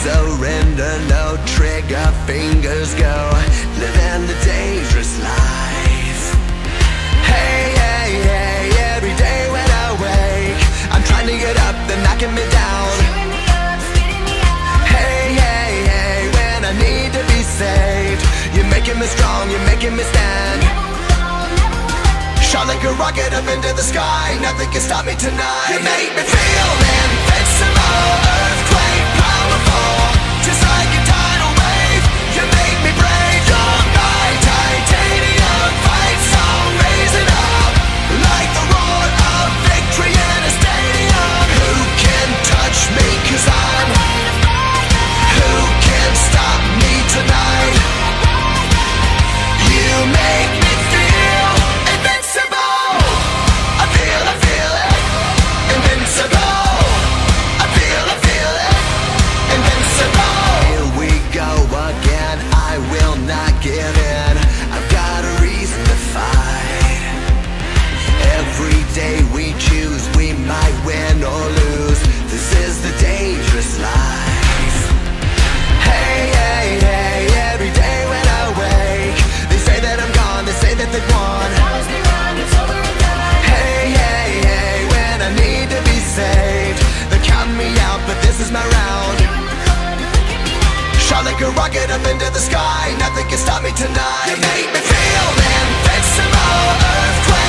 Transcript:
surrender, no trigger fingers go, living the dangerous life. Hey, hey, hey, every day when I wake, I'm trying to get up, they're knocking me down. Hey, hey, hey, when I need to be saved, you're making me strong, you're making me stand. Shot like a rocket up into the sky, nothing can stop me tonight. You make me feel invincible, earthquake powerful, just like a tidal wave. You make me brave, you're my titanium fight song, raising up like the roar of victory in a stadium. Who can touch me, 'cause I'm who can stop me tonight? You make me feel invincible. I feel it, invincible. I feel it, invincible. Here we go again, I will not give in. I've got a reason to fight. Every day we choose, we might win or lose. This is the dangerous life. Hey, hey, hey, every day when I wake, they say that I'm gone, they say that they've won. Hey, hey, hey, when I need to be saved, they're counting me out, but this is my round. Shot like a rocket up into the sky, nothing can stop me tonight. You make me feel invincible, earthquake